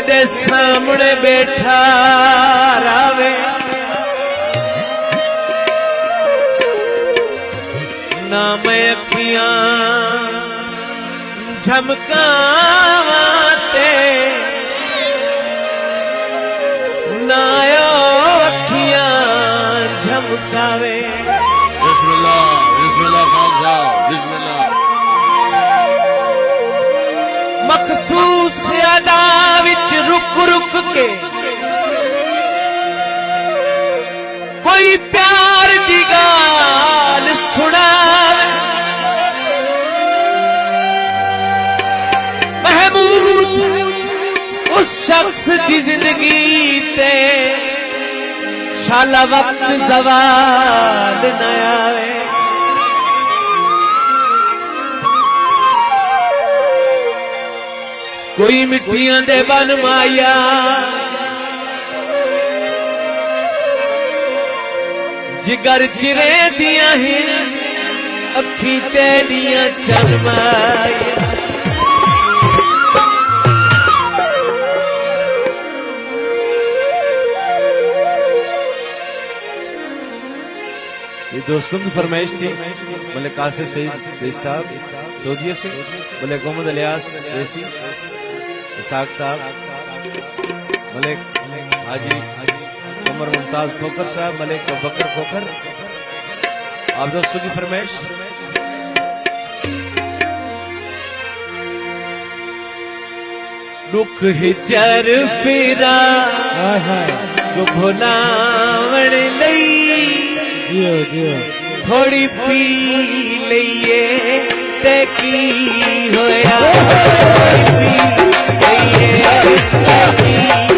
दे सामने बैठा रावे ना मैं अखियां झमकावाते ना अखियां झमकावे। बिस्मिल्लाह बिस्मिल्लाह खान साहब बिस्मिल्लाह। मखसूस अदा विच रुक रुक के कोई प्यार दी गाल सुनावे महमूद उस शख्स की जिंदगी ते शाला वक्त ज़वाल न आवे। कोई मिठियां दे बन माया जिगर चिरे दिया ही अखी तेरियां चरमाया। ये दोस्तों की फरमाइश थी। मलिक कासिम सईद साहब सऊदीया से, मलिक मोहम्मद इलियास रेसी, इसाक साहब, मलिक हाजी उमर मुमताज खोखर साहब, मलिक बकर खोखर। आप दोस्तों की फरमाइश। दुख हिजर फिरा को भुलावण लई थोड़ी पी लईए ते की होया, थोड़ी पी लईए ते की